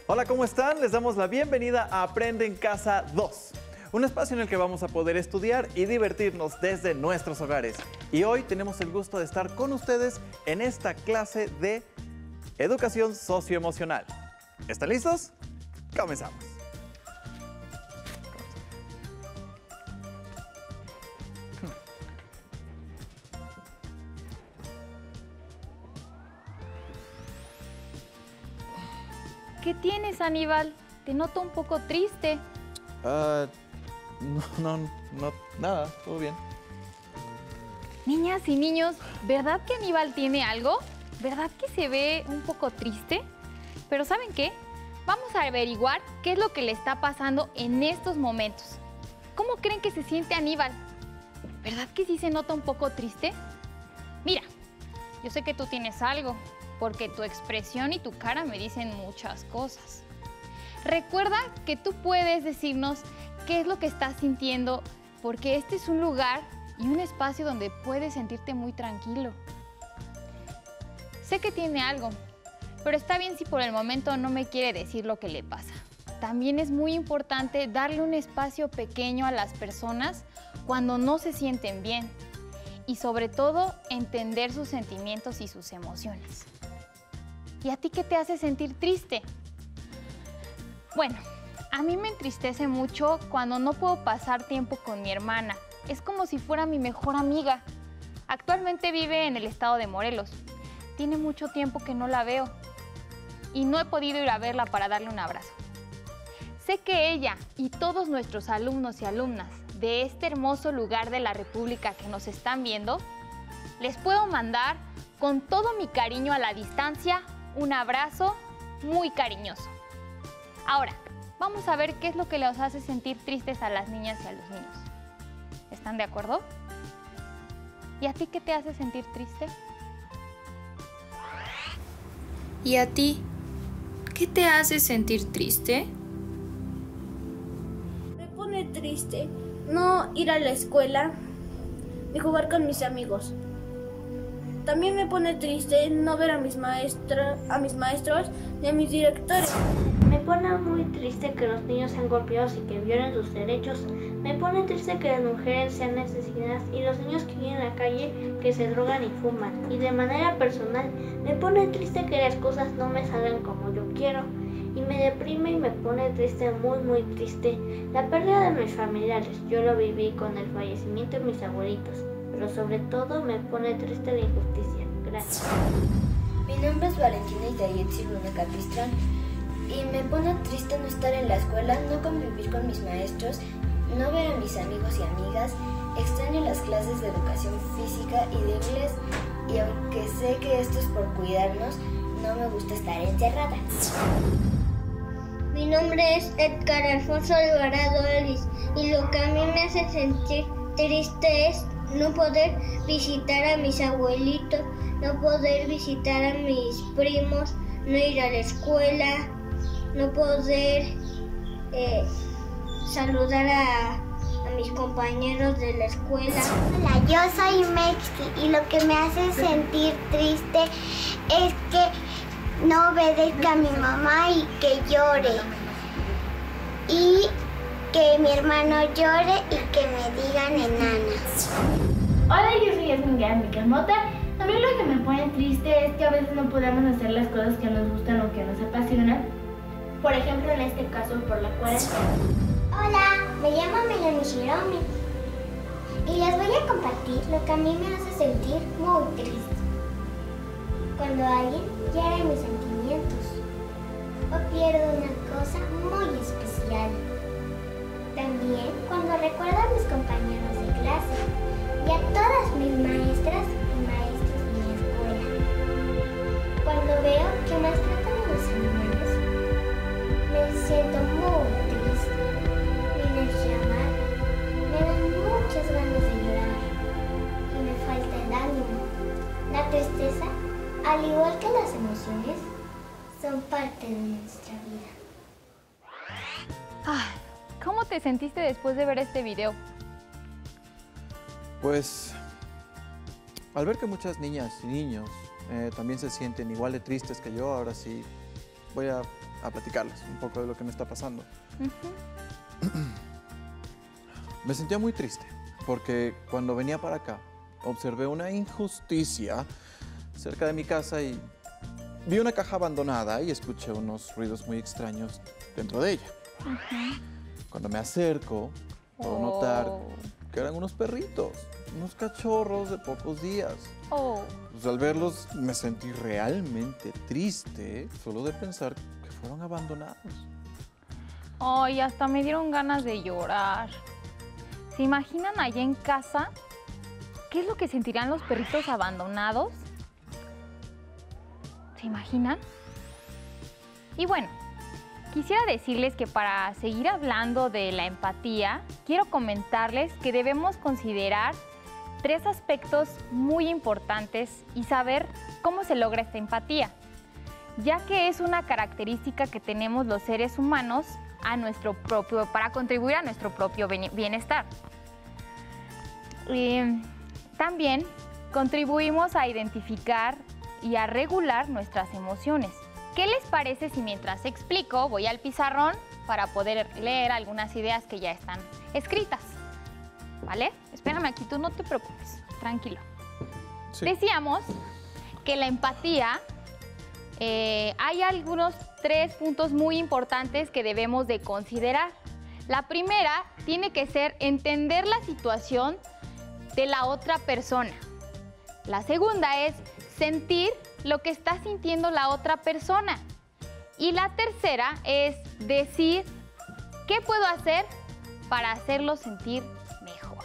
Hola, ¿cómo están? Les damos la bienvenida a Aprende en Casa 2, un espacio en el que vamos a poder estudiar y divertirnos desde nuestros hogares. Y hoy tenemos el gusto de estar con ustedes en esta clase de educación socioemocional. ¿Están listos? Comenzamos. ¿Qué tienes, Aníbal? Te noto un poco triste. Nada, todo bien. Niñas y niños, ¿verdad que Aníbal tiene algo? ¿Verdad que se ve un poco triste? Pero ¿saben qué? Vamos a averiguar qué es lo que le está pasando en estos momentos. ¿Cómo creen que se siente Aníbal? ¿Verdad que sí se nota un poco triste? Mira, yo sé que tú tienes algo, porque tu expresión y tu cara me dicen muchas cosas. Recuerda que tú puedes decirnos qué es lo que estás sintiendo, porque este es un lugar y un espacio donde puedes sentirte muy tranquilo. Sé que tiene algo, pero está bien si por el momento no me quiere decir lo que le pasa. También es muy importante darle un espacio pequeño a las personas cuando no se sienten bien y sobre todo entender sus sentimientos y sus emociones. ¿Y a ti qué te hace sentir triste? Bueno, a mí me entristece mucho cuando no puedo pasar tiempo con mi hermana. Es como si fuera mi mejor amiga. Actualmente vive en el estado de Morelos. Tiene mucho tiempo que no la veo y no he podido ir a verla para darle un abrazo. Sé que ella y todos nuestros alumnos y alumnas de este hermoso lugar de la República que nos están viendo, les puedo mandar con todo mi cariño a la distancia un abrazo muy cariñoso. Ahora, vamos a ver qué es lo que les hace sentir tristes a las niñas y a los niños. ¿Están de acuerdo? ¿Y a ti qué te hace sentir triste? ¿Y a ti qué te hace sentir triste? Me pone triste no ir a la escuela ni jugar con mis amigos. También me pone triste no ver a mis maestros ni a mis directores. Me pone muy triste que los niños sean golpeados y que violen sus derechos. Me pone triste que las mujeres sean asesinadas y los niños que viven en la calle que se drogan y fuman. Y de manera personal, me pone triste que las cosas no me salgan como yo quiero. Y me deprime y me pone triste, muy triste, la pérdida de mis familiares. Yo lo viví con el fallecimiento de mis abuelitos. Pero sobre todo me pone triste la injusticia. Gracias. Mi nombre es Valentina Itayetsi Luna Capistrán y me pone triste no estar en la escuela, no convivir con mis maestros, no ver a mis amigos y amigas. Extraño las clases de educación física y de inglés y aunque sé que esto es por cuidarnos, no me gusta estar encerrada. Mi nombre es Edgar Alfonso Alvarado Ellis y lo que a mí me hace sentir triste es no poder visitar a mis abuelitos, no poder visitar a mis primos, no ir a la escuela, no poder saludar a mis compañeros de la escuela. Hola, yo soy Mexi y lo que me hace sentir triste es que no obedezca a mi mamá y que llore. Y que mi hermano llore y que me digan enanas. Hola, yo soy Yasmin Miquel Mota. También lo que me pone triste es que a veces no podemos hacer las cosas que nos gustan o que nos apasionan. Por ejemplo, en este caso, por la cuarentena. Hola, me llamo Melanie Shiromi y les voy a compartir lo que a mí me hace sentir muy triste. Cuando alguien hiere mis sentimientos o pierdo una cosa muy especial. También cuando recuerdo a mis compañeros de clase y a todas mis maestras y maestros de mi escuela. Cuando veo que maltratan a los animales, me siento muy triste. Mi energía baja, me dan muchas ganas de llorar y me falta el ánimo. La tristeza, al igual que las emociones, son parte de nuestra vida. ¿Cómo te sentiste después de ver este video? Pues, al ver que muchas niñas y niños también se sienten igual de tristes que yo, ahora sí voy a a platicarles un poco de lo que me está pasando. Me sentía muy triste porque cuando venía para acá observé una injusticia cerca de mi casa y vi una caja abandonada y escuché unos ruidos muy extraños dentro de ella. Cuando me acerco, puedo notar que eran unos perritos, unos cachorros de pocos días. Pues al verlos me sentí realmente triste solo de pensar que fueron abandonados. Ay, hasta me dieron ganas de llorar. ¿Se imaginan allá en casa qué es lo que sentirán los perritos abandonados? ¿Se imaginan? Y bueno, quisiera decirles que para seguir hablando de la empatía, quiero comentarles que debemos considerar 3 aspectos muy importantes y saber cómo se logra esta empatía, ya que es una característica que tenemos los seres humanos para contribuir a nuestro propio bienestar. También contribuimos a identificar y a regular nuestras emociones. ¿Qué les parece si mientras explico voy al pizarrón para poder leer algunas ideas que ya están escritas? ¿Vale? Espérame aquí, tú no te preocupes, tranquilo. Sí. Decíamos que la empatía, hay algunos 3 puntos muy importantes que debemos de considerar. La primera tiene que ser entender la situación de la otra persona. La segunda es sentir lo que está sintiendo la otra persona. Y la tercera es decir, ¿qué puedo hacer para hacerlo sentir mejor?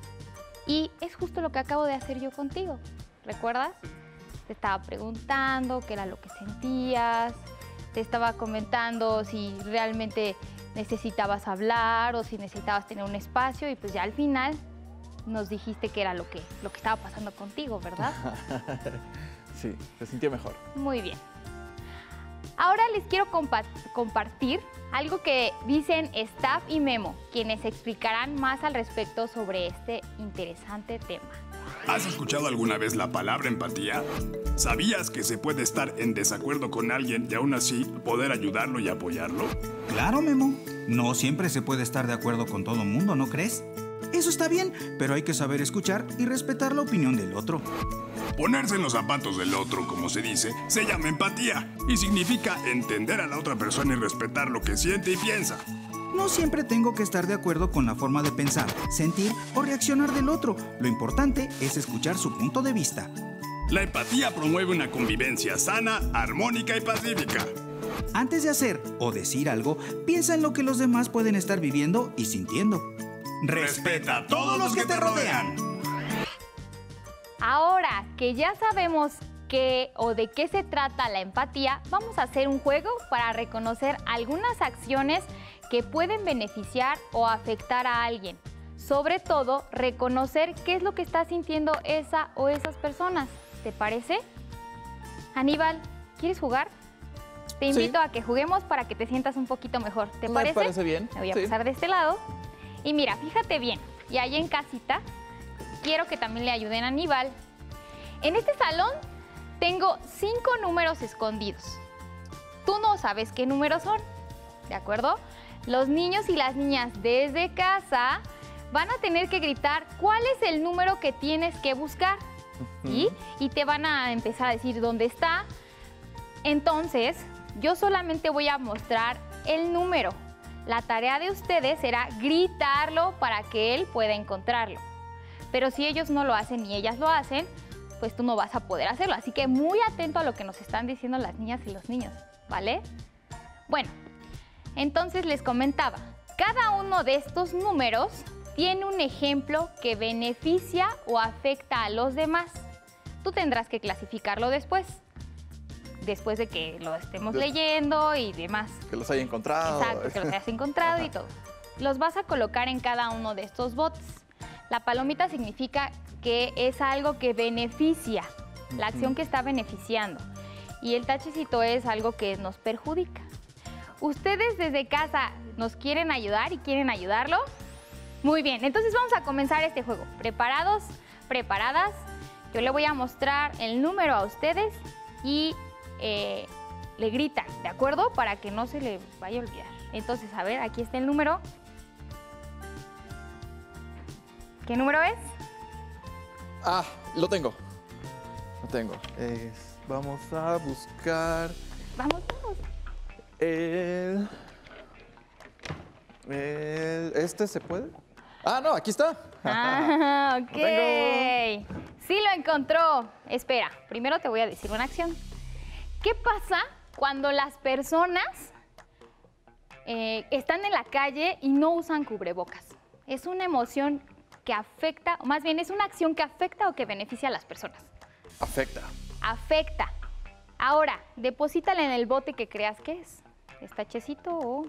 Y es justo lo que acabo de hacer yo contigo. ¿Recuerdas? Te estaba preguntando qué era lo que sentías, te estaba comentando si realmente necesitabas hablar o si necesitabas tener un espacio y pues ya al final nos dijiste que era lo que estaba pasando contigo, ¿verdad? Sí, se sintió mejor. Muy bien. Ahora les quiero compartir algo que dicen Staff y Memo, quienes explicarán más al respecto sobre este interesante tema. ¿Has escuchado alguna vez la palabra empatía? ¿Sabías que se puede estar en desacuerdo con alguien y aún así poder ayudarlo y apoyarlo? Claro, Memo. No siempre se puede estar de acuerdo con todo el mundo, ¿no crees? Eso está bien, pero hay que saber escuchar y respetar la opinión del otro. Ponerse en los zapatos del otro, como se dice, se llama empatía y significa entender a la otra persona y respetar lo que siente y piensa. No siempre tengo que estar de acuerdo con la forma de pensar, sentir o reaccionar del otro. Lo importante es escuchar su punto de vista. La empatía promueve una convivencia sana, armónica y pacífica. Antes de hacer o decir algo, piensa en lo que los demás pueden estar viviendo y sintiendo. Respeta a todos los que te rodean. Ahora que ya sabemos qué o de qué se trata la empatía, vamos a hacer un juego para reconocer algunas acciones que pueden beneficiar o afectar a alguien. Sobre todo, reconocer qué es lo que está sintiendo esa o esas personas. ¿Te parece? Aníbal, ¿quieres jugar? Te invito a que juguemos para que te sientas un poquito mejor. ¿Te parece? Me parece bien. Me voy a pasar de este lado. Y mira, fíjate bien, y ahí en casita, quiero que también le ayuden a Aníbal. En este salón tengo 5 números escondidos. Tú no sabes qué números son, ¿de acuerdo? Los niños y las niñas desde casa van a tener que gritar cuál es el número que tienes que buscar. ¿Sí? Y te van a empezar a decir dónde está. Entonces, yo solamente voy a mostrar el número. La tarea de ustedes será gritarlo para que él pueda encontrarlo. Pero si ellos no lo hacen y ellas lo hacen, pues tú no vas a poder hacerlo. Así que muy atento a lo que nos están diciendo las niñas y los niños, ¿vale? Bueno, entonces les comentaba, cada uno de estos números tiene un ejemplo que beneficia o afecta a los demás. Tú tendrás que clasificarlo después de que lo estemos leyendo y demás. Que los haya encontrado. Exacto, que los hayas encontrado y todo. Los vas a colocar en cada uno de estos botes. La palomita significa que es algo que beneficia, la acción que está beneficiando. Y el tachecito es algo que nos perjudica. ¿Ustedes desde casa nos quieren ayudar y quieren ayudarlo? Muy bien, entonces vamos a comenzar este juego. ¿Preparados? ¿Preparadas? Yo le voy a mostrar el número a ustedes y le gritan, ¿de acuerdo? Para que no se le vaya a olvidar. Entonces, a ver, aquí está el número. ¿Qué número es? Ah, lo tengo. Lo tengo. Vamos a buscar Vamos todos. ¿Este se puede? Ah, no, aquí está. Ah, ok. Lo tengo. Sí lo encontró. Espera, primero te voy a decir una acción. ¿Qué pasa cuando las personas están en la calle y no usan cubrebocas? Es una emoción que afecta, o más bien es una acción que afecta o que beneficia a las personas. Afecta. Afecta. Ahora, deposítala en el bote que creas que es. ¿Es tachecito o...?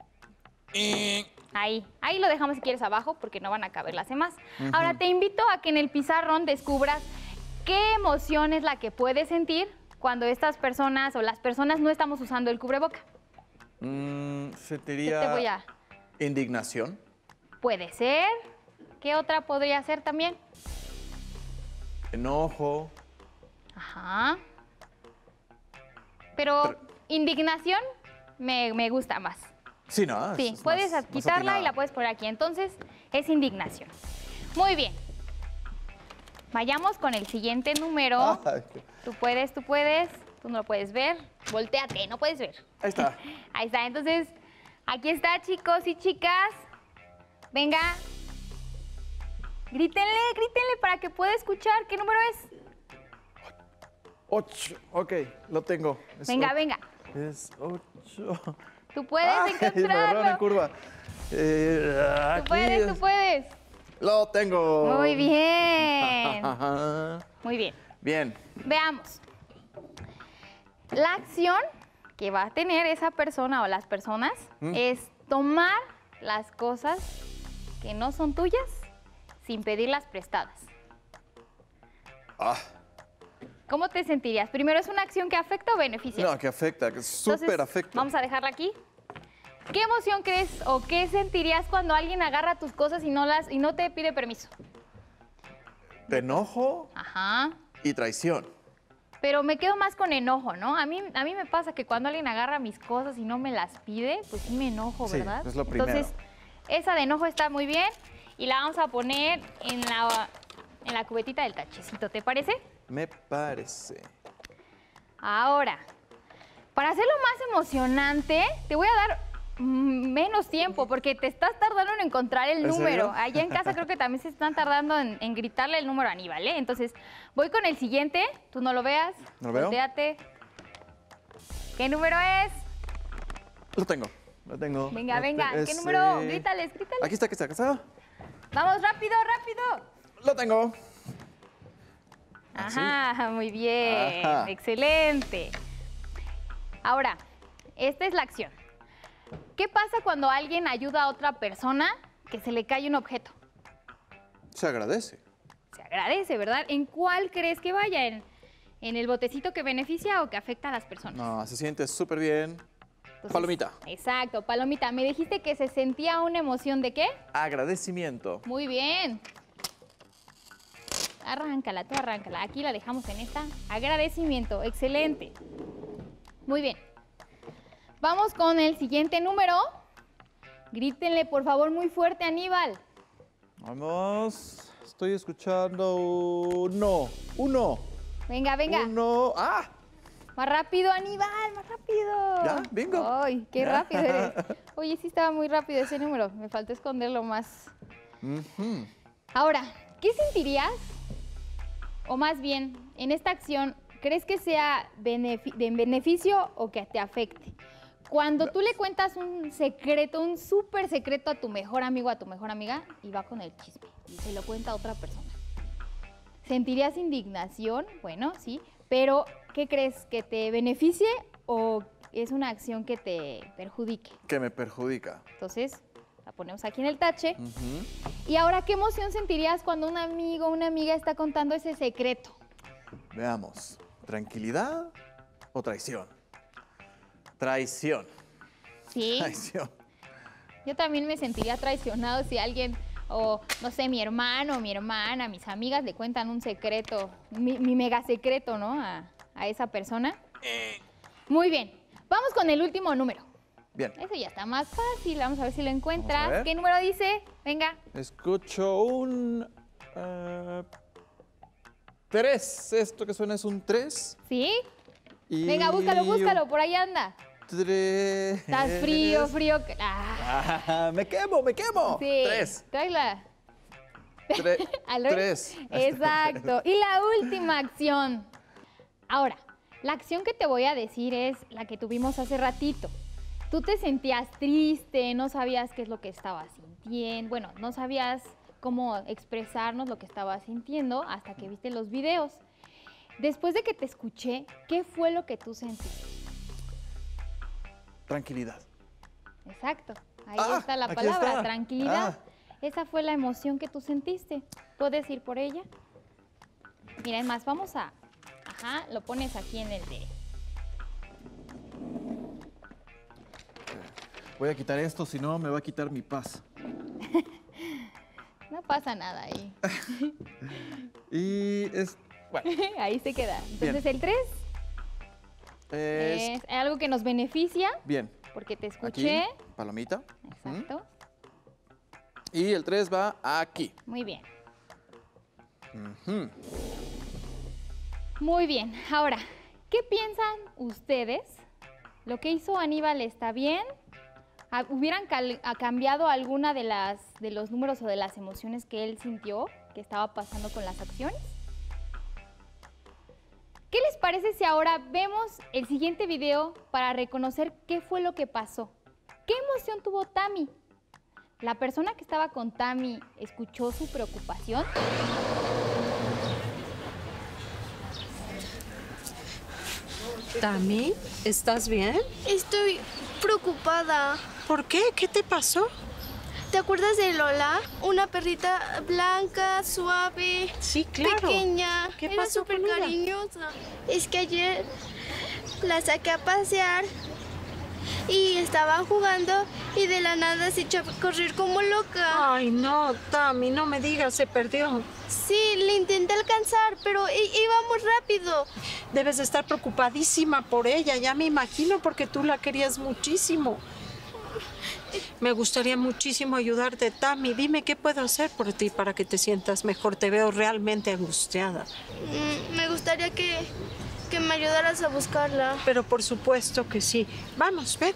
Ahí lo dejamos si quieres abajo porque no van a caber las demás. Ahora te invito a que en el pizarrón descubras qué emoción es la que puedes sentir cuando estas personas o las personas no estamos usando el cubreboca. Sentiría ¿Qué te voy a...? indignación. Puede ser. ¿Qué otra podría ser también? Enojo. Ajá. Pero indignación me gusta más. Sí, ¿no? Sí, Es puedes más quitarla y atinada. la puedes poner aquí. Entonces, es indignación. Muy bien. Vayamos con el siguiente número. Ay, Tú puedes. Tú no lo puedes ver. Voltéate, no puedes ver. ahí está. Ahí está. Entonces, aquí está, chicos y chicas. Venga. Grítenle para que pueda escuchar. ¿Qué número es? 8. Ok, lo tengo. Es Venga, ocho. venga. Es 8. Tú puedes Me agarraron en encontrarlo. curva. Tú puedes. Lo tengo. Muy bien. Muy bien. Bien. Veamos. La acción que va a tener esa persona o las personas es tomar las cosas que no son tuyas sin pedirlas prestadas. Ah, ¿Cómo te sentirías? Primero, ¿es una acción que afecta o beneficia? no, que afecta, que súper Entonces, afecta. Vamos a dejarla aquí. ¿Qué emoción crees o qué sentirías cuando alguien agarra tus cosas y no te pide permiso? Enojo Ajá. y traición. Pero me quedo más con enojo, ¿no? A mí me pasa que cuando alguien agarra mis cosas y no me las pide, pues sí me enojo, Sí, ¿verdad? es lo primero. Entonces, esa de enojo está muy bien y la vamos a poner en la cubetita del tachecito, ¿te parece? Me parece. Ahora, para hacerlo más emocionante, te voy a dar menos tiempo porque te estás tardando en encontrar el ¿En número. serio? Allá en casa creo que también se están tardando en gritarle el número a Aníbal, ¿eh? Entonces, voy con el siguiente. Tú no lo veas. ¿No lo veo? Voltéate. ¿Qué número es? Lo tengo. Lo tengo. Venga, venga. ¿Qué Es, número? Grítales, grítales. Aquí está. Vamos, rápido, rápido. Lo tengo. Ajá, muy bien. Ajá. Excelente. Ahora, esta es la acción. ¿Qué pasa cuando alguien ayuda a otra persona que se le cae un objeto? Se agradece. Se agradece, ¿verdad? ¿En cuál crees que vaya? ¿En el botecito que beneficia o que afecta a las personas? No, se siente súper bien. Entonces, Palomita. Exacto, palomita. Me dijiste que se sentía una emoción de qué? Agradecimiento. Muy bien. Arráncala, tú arráncala. Aquí la dejamos en esta. Agradecimiento, excelente. Muy bien. Vamos con el siguiente número. Grítenle, por favor, muy fuerte, Aníbal. Vamos. Estoy escuchando uno. Venga, venga. Uno. ¡Ah! Más rápido, Aníbal, más rápido. ¿Ya? ¿Bingo? Ay, qué Ya. rápido eres. Oye, sí estaba muy rápido ese número. Me faltó esconderlo más. Ujú. Ahora, ¿qué sentirías? O más bien, en esta acción, ¿crees que sea de beneficio o que te afecte? Cuando tú le cuentas un secreto, un súper secreto a tu mejor amigo, a tu mejor amiga, y va con el chisme y se lo cuenta a otra persona. ¿Sentirías indignación? Bueno, sí, pero ¿qué crees? ¿Que te beneficie o es una acción que te perjudique? Que me perjudica. Entonces, la ponemos aquí en el tache. Ujú. Y ahora, ¿qué emoción sentirías cuando un amigo o una amiga está contando ese secreto? Veamos. ¿Tranquilidad o traición? Traición. Sí, Traición. yo también me sentiría traicionado si alguien, o no sé, mi hermano, mi hermana, mis amigas le cuentan un secreto, mi mega secreto, ¿no? A esa persona. Muy bien. Vamos con el último número. Bien. Eso ya está más fácil. Vamos a ver si lo Vamos a encuentras. ver. ¿Qué número dice? Venga. Escucho un 3. Esto que suena es un 3. ¿Sí? Y Venga, búscalo, por ahí anda. 3. Estás frío. Me quemo. Sí. 3. Tráela. 3. Exacto. Y la última acción. Ahora, la acción que te voy a decir es la que tuvimos hace ratito. Tú te sentías triste, no sabías qué es lo que estabas sintiendo. Bueno, no sabías cómo expresarnos lo que estabas sintiendo hasta que viste los videos. Después de que te escuché, ¿qué fue lo que tú sentiste? Tranquilidad. Exacto. Ahí está la aquí palabra, está. tranquilidad. Esa fue la emoción que tú sentiste. ¿Puedes ir por ella? Mira, es más, vamos a... Ajá, lo pones aquí en el de... Voy a quitar esto, si no me va a quitar mi paz. No pasa nada ahí. Y es... Bueno. Ahí se queda. Entonces, Bien. el 3 Es... es algo que nos beneficia Bien. porque te escuché. Aquí, palomita. Exacto. Y el 3 va aquí. Muy bien. Ujú. Muy bien. Ahora, ¿qué piensan ustedes? ¿Lo que hizo Aníbal está bien? ¿Hubieran cambiado alguna de los números o de las emociones que él sintió que estaba pasando con las acciones? ¿Qué les parece si ahora vemos el siguiente video para reconocer qué fue lo que pasó? ¿Qué emoción tuvo Tami? ¿La persona que estaba con Tami escuchó su preocupación? Tami, ¿estás bien? Estoy preocupada. ¿Por qué? ¿Qué te pasó? ¿Te acuerdas de Lola? Una perrita blanca, suave, Sí, claro. pequeña. ¿Qué Era pasó súper con ella? cariñosa. Es que ayer la saqué a pasear y estaban jugando y de la nada se echó a correr como loca. Ay, no, Tami, no me digas, se perdió. Sí, le intenté alcanzar, pero iba muy rápido. Debes de estar preocupadísima por ella, ya me imagino, porque tú la querías muchísimo. Me gustaría muchísimo ayudarte, Tami. Dime qué puedo hacer por ti para que te sientas mejor. Te veo realmente angustiada. Me gustaría que me ayudaras a buscarla. Pero por supuesto que sí. Vamos, ven.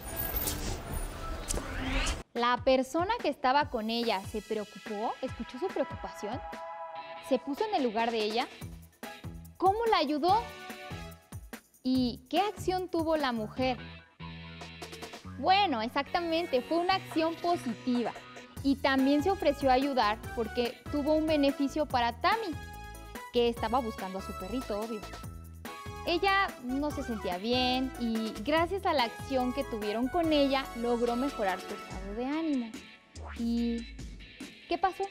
¿La persona que estaba con ella se preocupó? ¿Escuchó su preocupación? ¿Se puso en el lugar de ella? ¿Cómo la ayudó? ¿Y qué acción tuvo la mujer? Bueno, exactamente, fue una acción positiva. Y también se ofreció a ayudar porque tuvo un beneficio para Tami, que estaba buscando a su perrito, obvio. Ella no se sentía bien y gracias a la acción que tuvieron con ella, logró mejorar su estado de ánimo. ¿Y qué pasó?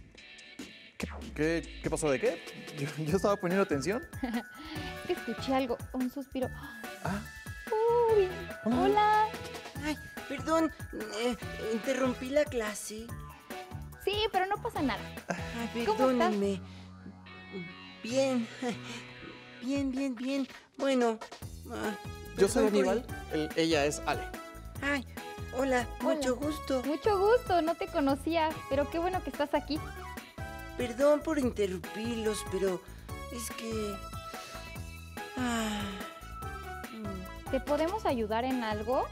¿Qué pasó de qué? Yo estaba poniendo atención. Es que escuché algo, un suspiro. Ah. Uy, hola. Ay, perdón, interrumpí la clase. Sí, pero no pasa nada. Ay, ¿Cómo perdónenme. Bien, bien. Bueno, Yo soy perdón por Aníbal, ella es Ale. Ay, hola, mucho Hola. gusto. Mucho gusto, no te conocía, pero qué bueno que estás aquí. Perdón por interrumpirlos, pero es que... ¿Te podemos ayudar en algo?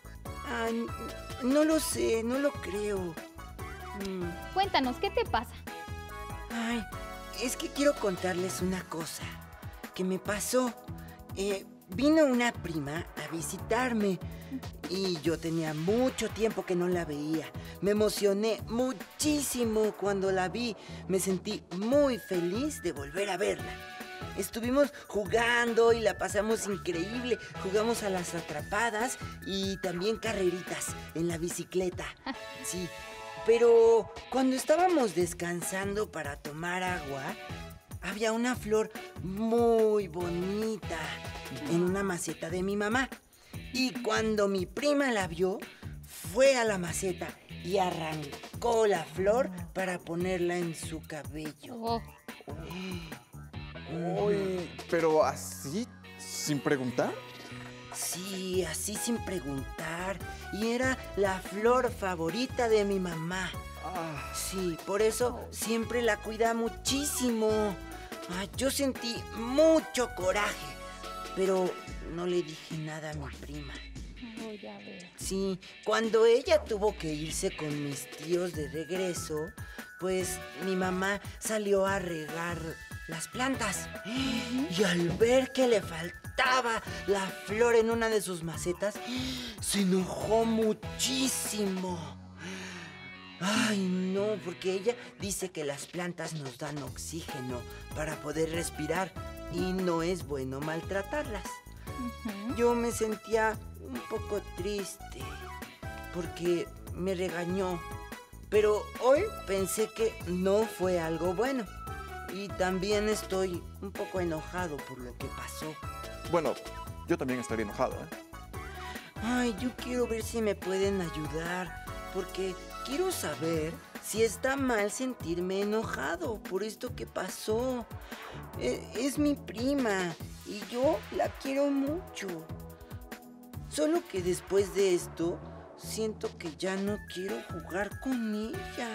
No lo sé, no lo creo. Cuéntanos, ¿qué te pasa? Ay, es que quiero contarles una cosa que me pasó. Vino una prima a visitarme y yo tenía mucho tiempo que no la veía. Me emocioné muchísimo cuando la vi. Me sentí muy feliz de volver a verla. Estuvimos jugando y la pasamos increíble. Jugamos a las atrapadas y también carreritas en la bicicleta. Sí, pero cuando estábamos descansando para tomar agua, había una flor muy bonita en una maceta de mi mamá. Y cuando mi prima la vio, fue a la maceta y arrancó la flor para ponerla en su cabello. Uy, pero así, sin preguntar. Sí, así sin preguntar. Y era la flor favorita de mi mamá. Sí, por eso siempre la cuida muchísimo. Yo sentí mucho coraje, pero no le dije nada a mi prima. Ya veo. Sí, cuando ella tuvo que irse con mis tíos de regreso, pues mi mamá salió a regar las plantas. Y al ver que le faltaba la flor en una de sus macetas, se enojó muchísimo. Ay, no, porque ella dice que las plantas nos dan oxígeno para poder respirar y no es bueno maltratarlas. Yo me sentía un poco triste porque me regañó, pero hoy pensé que no fue algo bueno y también estoy un poco enojado por lo que pasó. Bueno, yo también estaría enojado, ¿eh? Ay, yo quiero ver si me pueden ayudar, porque quiero saber si está mal sentirme enojado por esto que pasó. Es mi prima y yo la quiero mucho. Solo que después de esto, siento que ya no quiero jugar con ella.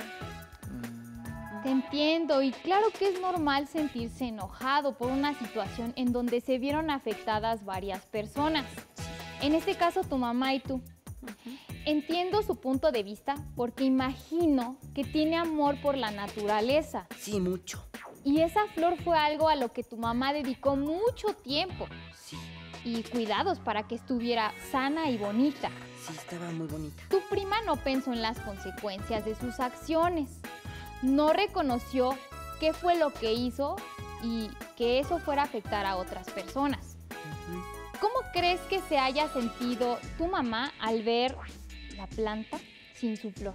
Te entiendo, y claro que es normal sentirse enojado por una situación en donde se vieron afectadas varias personas. En este caso, tu mamá y tú. Entiendo su punto de vista porque imagino que tiene amor por la naturaleza. Sí, mucho. Y esa flor fue algo a lo que tu mamá dedicó mucho tiempo. Sí. Y cuidados para que estuviera sana y bonita. Sí, estaba muy bonita. Tu prima no pensó en las consecuencias de sus acciones. No reconoció qué fue lo que hizo y que eso fuera a afectar a otras personas. ¿Cómo crees que se haya sentido tu mamá al ver la planta sin su flor?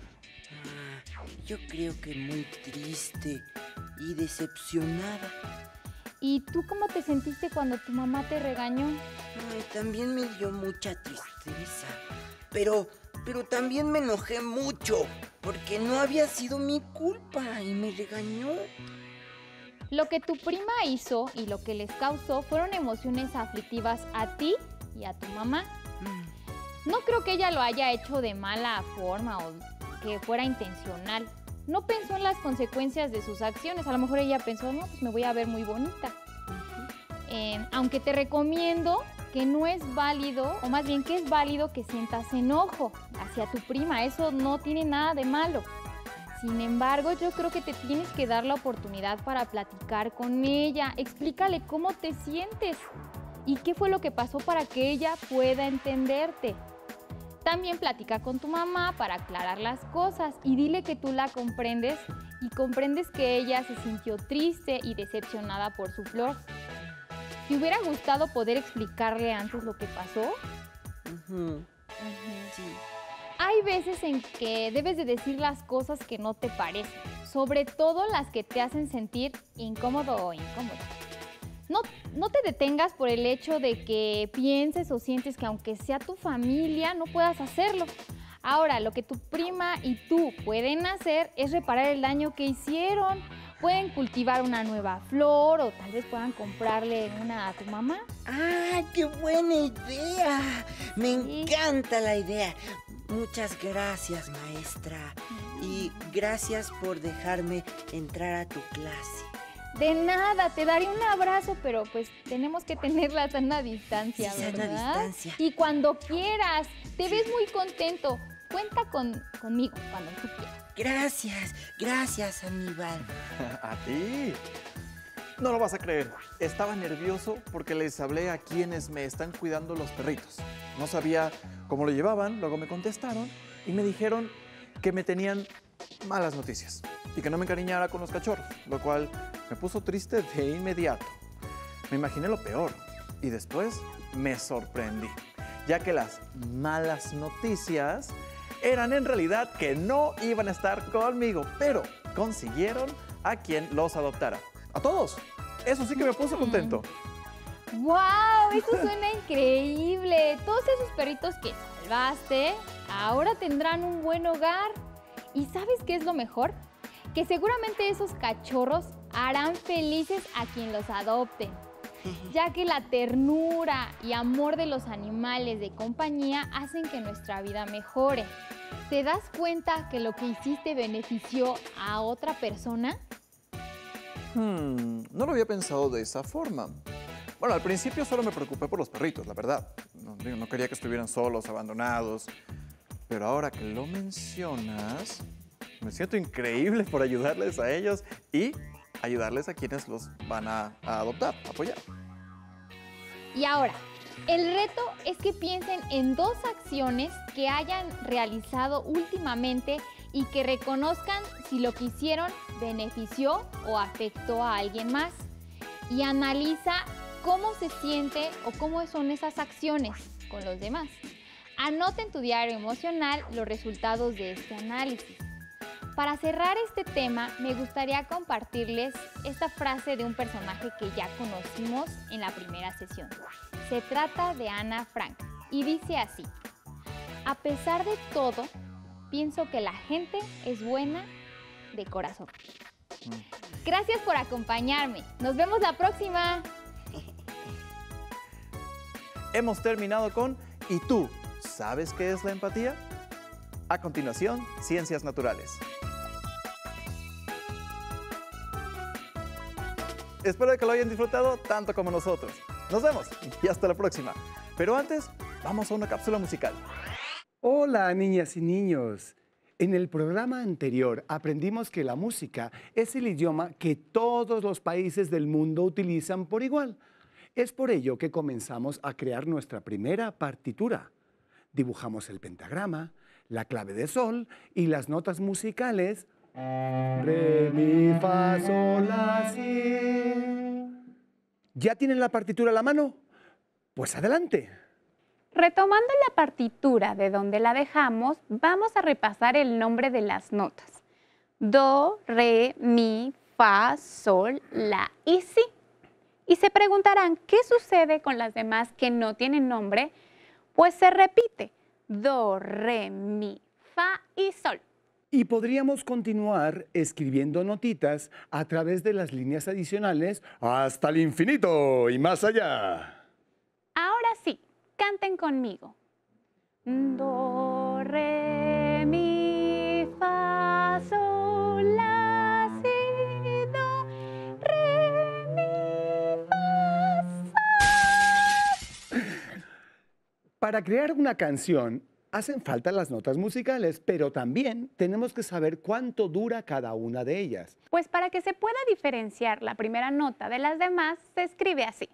Yo creo que muy triste y decepcionada. ¿Y tú cómo te sentiste cuando tu mamá te regañó? También me dio mucha tristeza, pero también me enojé mucho porque no había sido mi culpa y me regañó. Lo que tu prima hizo y lo que les causó fueron emociones aflictivas a ti y a tu mamá. No creo que ella lo haya hecho de mala forma o que fuera intencional. No pensó en las consecuencias de sus acciones. A lo mejor ella pensó, no, pues me voy a ver muy bonita. Aunque te recomiendo que no es válido, o más bien que es válido que sientas enojo hacia tu prima. Eso no tiene nada de malo. Sin embargo, yo creo que te tienes que dar la oportunidad para platicar con ella. Explícale cómo te sientes y qué fue lo que pasó para que ella pueda entenderte. También platica con tu mamá para aclarar las cosas y dile que tú la comprendes y comprendes que ella se sintió triste y decepcionada por su flor. ¿Te hubiera gustado poder explicarle antes lo que pasó? Sí. Hay veces en que debes de decir las cosas que no te parecen, sobre todo las que te hacen sentir incómodo o incómoda. No te detengas por el hecho de que pienses o sientes que aunque sea tu familia, no puedas hacerlo. Ahora, lo que tu prima y tú pueden hacer es reparar el daño que hicieron. Pueden cultivar una nueva flor o tal vez puedan comprarle una a tu mamá. ¡Ah, qué buena idea! Me encanta la idea. Muchas gracias, maestra. Y gracias por dejarme entrar a tu clase. De nada, te daré un abrazo, pero pues tenemos que tener la sana distancia, sí, ¿verdad? sana distancia. Y cuando quieras, te ves muy contento. Cuenta conmigo cuando tú quieras. Gracias, Aníbal. ¿A ti? No lo vas a creer. Estaba nervioso porque les hablé a quienes me están cuidando los perritos. No sabía cómo lo llevaban, luego me contestaron y me dijeron que me tenían malas noticias y que no me encariñara con los cachorros, lo cual me puso triste de inmediato. Me imaginé lo peor y después me sorprendí, ya que las malas noticias eran en realidad que no iban a estar conmigo, pero consiguieron a quien los adoptara. ¡A todos! Eso sí que me puso contento. ¡Wow! Eso suena increíble. Todos esos perritos que salvaste ahora tendrán un buen hogar. ¿Y sabes qué es lo mejor? Que seguramente esos cachorros harán felices a quien los adopten. ya que la ternura y amor de los animales de compañía hacen que nuestra vida mejore. ¿Te das cuenta que lo que hiciste benefició a otra persona? No lo había pensado de esa forma. Bueno, al principio solo me preocupé por los perritos, la verdad. No quería que estuvieran solos, abandonados. Pero ahora que lo mencionas, me siento increíble por ayudarles a ellos y ayudarles a quienes los van a adoptar, a apoyar. Y ahora, el reto es que piensen en 2 acciones que hayan realizado últimamente y que reconozcan si lo que hicieron benefició o afectó a alguien más. Y analiza cómo se siente o cómo son esas acciones con los demás. Anota en tu diario emocional los resultados de este análisis. Para cerrar este tema, me gustaría compartirles esta frase de un personaje que ya conocimos en la primera sesión. Se trata de Ana Frank y dice así: a pesar de todo, pienso que la gente es buena de corazón. Gracias por acompañarme. Nos vemos la próxima. Hemos terminado con ¿y tú sabes qué es la empatía? A continuación, Ciencias Naturales. Espero que lo hayan disfrutado tanto como nosotros. Nos vemos y hasta la próxima. Pero antes, vamos a una cápsula musical. Hola, niñas y niños. En el programa anterior aprendimos que la música es el idioma que todos los países del mundo utilizan por igual. Es por ello que comenzamos a crear nuestra primera partitura. Dibujamos el pentagrama, la clave de sol y las notas musicales re, mi, fa, sol, la, si. ¿Ya tienen la partitura a la mano? Pues adelante. Retomando la partitura de donde la dejamos, vamos a repasar el nombre de las notas. Do, re, mi, fa, sol, la y si. Y se preguntarán, ¿qué sucede con las demás que no tienen nombre? Pues se repite, do, re, mi, fa y sol. Y podríamos continuar escribiendo notitas a través de las líneas adicionales hasta el infinito y más allá. Ahora sí, canten conmigo. Do, re, mi, fa, sol, la, si, do, re, mi, fa, sol. Para crear una canción hacen falta las notas musicales, pero también tenemos que saber cuánto dura cada una de ellas. Pues para que se pueda diferenciar la primera nota de las demás, se escribe así.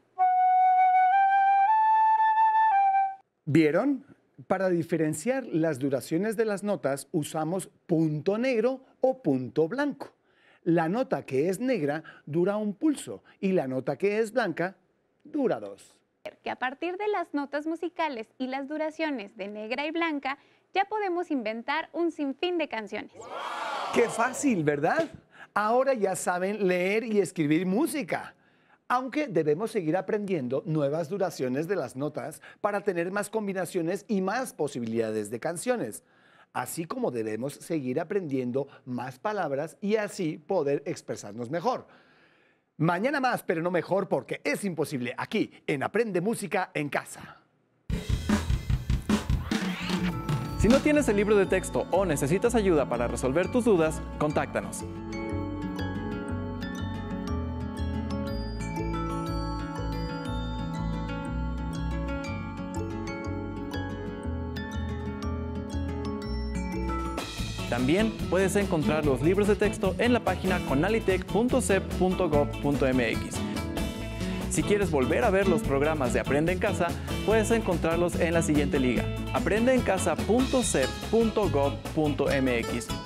¿Vieron? Para diferenciar las duraciones de las notas usamos punto negro o punto blanco. La nota que es negra dura 1 pulso y la nota que es blanca dura 2. Que a partir de las notas musicales y las duraciones de negra y blanca, ya podemos inventar un sinfín de canciones. ¡Qué fácil!, ¿verdad? Ahora ya saben leer y escribir música. Aunque debemos seguir aprendiendo nuevas duraciones de las notas para tener más combinaciones y más posibilidades de canciones. Así como debemos seguir aprendiendo más palabras y así poder expresarnos mejor. Mañana más, pero no mejor, porque es imposible, aquí en Aprende Música en Casa. Si no tienes el libro de texto o necesitas ayuda para resolver tus dudas, contáctanos. También puedes encontrar los libros de texto en la página conalitec.cep.gov.mx. Si quieres volver a ver los programas de Aprende en Casa, puedes encontrarlos en la siguiente liga: aprendeencasa.cep.gov.mx.